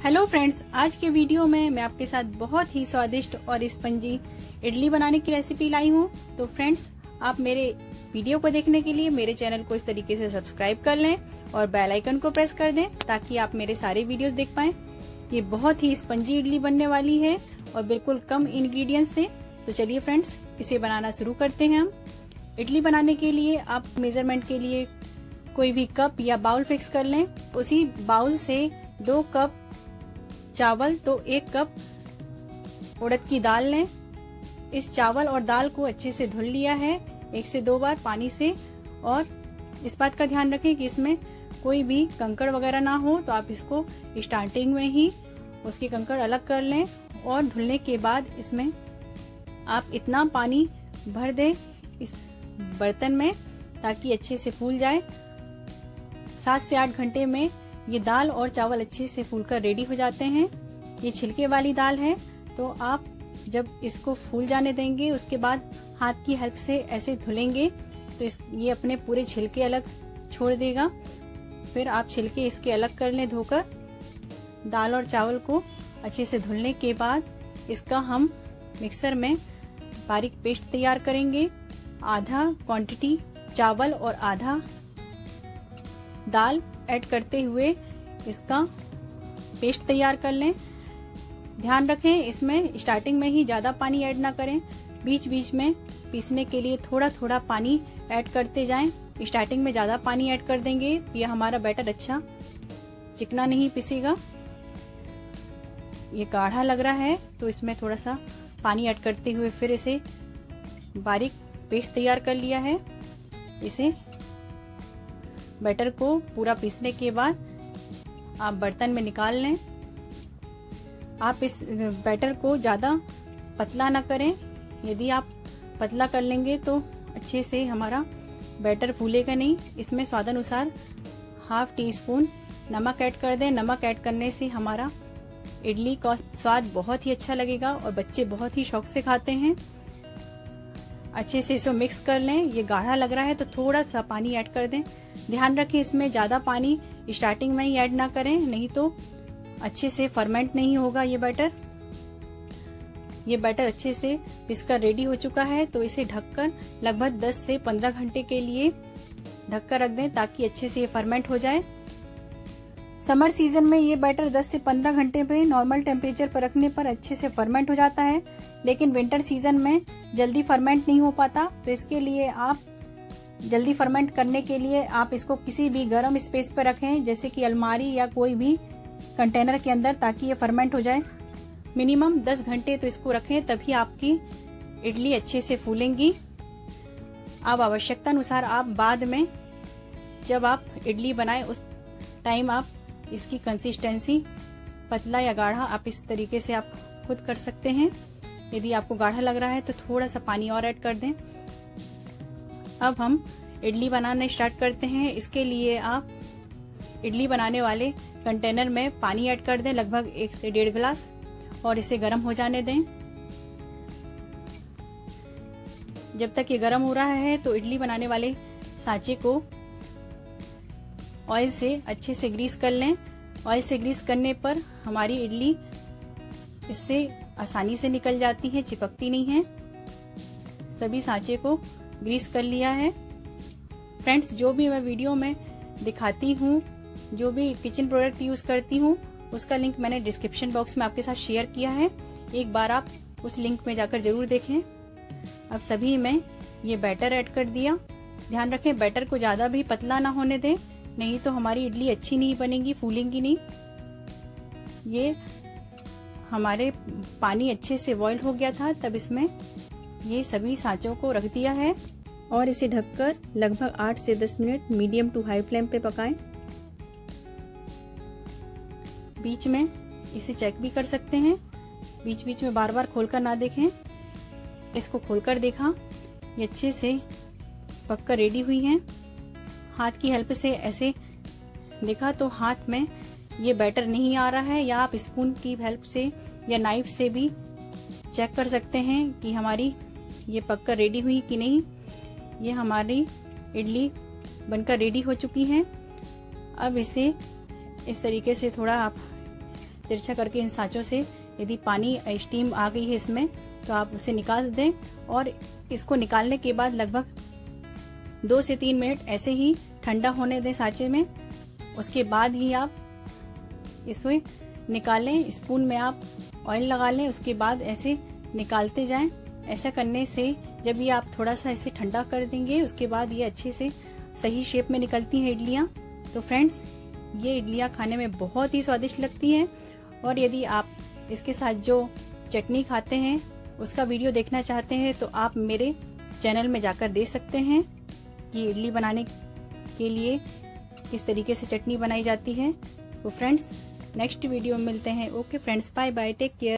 Hello friends, आज के video में मैं आपके साथ बहुत ही स्वादिष्ट और स्पंजी इडली बनाने की रेसिपी लाई हूँ। तो फ्रेंड्स, आप मेरे वीडियो को देखने के लिए मेरे चैनल को इस तरीके से सब्सक्राइब कर लें और बेल आइकन को प्रेस कर दें ताकि आप मेरे सारे वीडियोस देख पाएं। ये बहुत ही स्पंजी इडली बनने वाली है और बिल्कुल कम इंग्रेडिएंट्स से। तो चलिए फ्रेंड्स, इसे बनाना शुरू करते हैं हम। इडली बनाने के लिए आप मेजरमेंट के लिए कोई भी कप या बाउल फिक्स कर लें। उसी बाउल से 2 कप चावल तो 1 कप उड़द की दाल लें। इस चावल और दाल को अच्छे से धुल लिया है 1 से 2 बार पानी से। और इस बात का ध्यान रखें कि इसमें कोई भी कंकड़ वगैरह ना हो, तो आप इसको स्टार्टिंग में ही उसके कंकड़ अलग कर लें। और धुलने के बाद इसमें आप इतना पानी भर दें इस बर्तन में ताकि अच्छे से फूल जाए। 7 से 8 घंटे में ये दाल और चावल अच्छे से फूलकर रेडी हो जाते हैं। ये छिलके वाली दाल है, तो आप जब इसको फूल जाने देंगे उसके बाद हाथ की हेल्प से ऐसे धुलेंगे तो ये अपने पूरे छिलके अलग छोड़ देगा। फिर आप छिलके इसके अलग कर लें धोकर। दाल और चावल को अच्छे से धुलने के बाद इसका हम मिक्सर में बारीक पेस्ट तैयार करेंगे। आधा क्वांटिटी चावल और आधा दाल ऐड करते हुए इसका पेस्ट तैयार कर लें। ध्यान रखें, इसमें स्टार्टिंग में ही ज्यादा पानी ऐड ना करें, बीच बीच में पीसने के लिए थोड़ा थोड़ा पानी ऐड करते जाएं। स्टार्टिंग में ज्यादा पानी ऐड कर देंगे ये हमारा बैटर अच्छा चिकना नहीं पिसेगा। ये गाढ़ा लग रहा है तो इसमें थोड़ा सा पानी ऐड करते हुए फिर इसे बारीक पेस्ट तैयार कर लिया है। इसे बैटर को पूरा पीसने के बाद आप बर्तन में निकाल लें। आप इस बैटर को ज्यादा पतला ना करें। यदि आप पतला कर लेंगे तो अच्छे से हमारा बैटर फूलेगा नहीं। इसमें स्वादानुसार ½ टीस्पून नमक ऐड कर दें। नमक ऐड करने से हमारा इडली का स्वाद बहुत ही अच्छा लगेगा और बच्चे बहुत ही शौक से खाते हैं। अच्छे से इसे मिक्स कर लें। ये गाढ़ा लग रहा है तो थोड़ा सा पानी ऐड कर दें। ध्यान रखें, इसमें ज्यादा पानी स्टार्टिंग में ही ऐड ना करें, नहीं तो अच्छे से फर्मेंट नहीं होगा ये बैटर। ये बैटर अच्छे से पिसकर रेडी हो चुका है, तो इसे ढककर लगभग 10 से 15 घंटे के लिए ढककर रख दें ताकि अच्छे से ये फर्मेंट हो जाए। समर सीजन में ये बैटर 10 से 15 घंटे पे नॉर्मल टेम्परेचर पर रखने पर अच्छे से फर्मेंट हो जाता है, लेकिन विंटर सीजन में जल्दी फर्मेंट नहीं हो पाता। तो इसके लिए आप जल्दी फर्मेंट करने के लिए आप इसको किसी भी गर्म स्पेस पर रखें, जैसे कि अलमारी या कोई भी कंटेनर के अंदर, ताकि ये फर्मेंट हो जाए। मिनिमम 10 घंटे तो इसको रखें, तभी आपकी इडली अच्छे से फूलेंगी। अब आवश्यकता अनुसार आप बाद में जब आप इडली बनाएं उस टाइम आप इसकी कंसिस्टेंसी पतला या गाढ़ा आप इस तरीके से आप खुद कर सकते हैं। यदि आपको गाढ़ा लग रहा है तो थोड़ा सा पानी और ऐड कर दें। अब हम इडली बनाना स्टार्ट करते हैं। इसके लिए आप इडली बनाने वाले कंटेनर में पानी ऐड कर दें, लगभग 1 से 1.5 गिलास, और इसे गर्म हो जाने दें। जब तक ये गर्म हो रहा है तो इडली बनाने वाले सांचे को ऑयल से अच्छे से ग्रीस कर लें। ऑयल से ग्रीस करने पर हमारी इडली इससे आसानी से निकल जाती है, चिपकती नहीं है। सभी सांचे को ग्रीस कर लिया है। फ्रेंड्स, जो भी मैं वीडियो में दिखाती हूँ, जो भी किचन प्रोडक्ट यूज करती हूँ, उसका लिंक मैंने डिस्क्रिप्शन बॉक्स में आपके साथ शेयर किया है। एक बार आप उस लिंक में जाकर जरूर देखें। अब सभी में ये बैटर ऐड कर दिया। ध्यान रखें, बैटर को ज्यादा भी पतला ना होने दें, नहीं तो हमारी इडली अच्छी नहीं बनेगी, फूलेंगी नहीं। ये हमारे पानी अच्छे से बॉईल हो गया था, तब इसमें ये सभी सांचों को रख दिया है और इसे ढककर लगभग 8 से 10 minute medium to high flame पे पकाएं। बीच में इसे चेक भी कर सकते हैं, बीच बीच में बार बार खोलकर ना देखें। इसको खोलकर देखा, ये अच्छे से पककर रेडी हुई हैं। हाथ की हेल्प से ऐसे देखा तो हाथ में ये बैटर नहीं आ रहा है, या आप स्पून की हेल्प से या नाइफ से भी चेक कर सकते हैं कि हमारी ये पककर रेडी हुई कि नहीं। ये हमारी इडली बनकर रेडी हो चुकी है। अब इसे इस तरीके से थोड़ा आप तिरछा करके इन साँचों से यदि पानी स्टीम आ गई है इसमें तो आप उसे निकाल दें। और इसको निकालने के बाद लगभग 2 से 3 मिनट ऐसे ही ठंडा होने दें सांचे में। उसके बाद ही आप इसमें निकालें। स्पून में आप ऑयल लगा लें, उसके बाद ऐसे निकालते जाएं। ऐसा करने से जब ये आप थोड़ा सा इसे ठंडा कर देंगे उसके बाद ये अच्छे से सही शेप में निकलती हैं इडलियां। तो फ्रेंड्स, ये इडलियां खाने में बहुत ही स्वादिष्ट लगती हैं। और यदि आप इसके साथ जो चटनी खाते हैं उसका वीडियो देखना चाहते हैं तो आप मेरे चैनल में जाकर देख सकते हैं कि इडली बनाने के लिए किस तरीके से चटनी बनाई जाती है। तो फ्रेंड्स, नेक्स्ट वीडियो में मिलते हैं। Okay friends, bye bye, take care.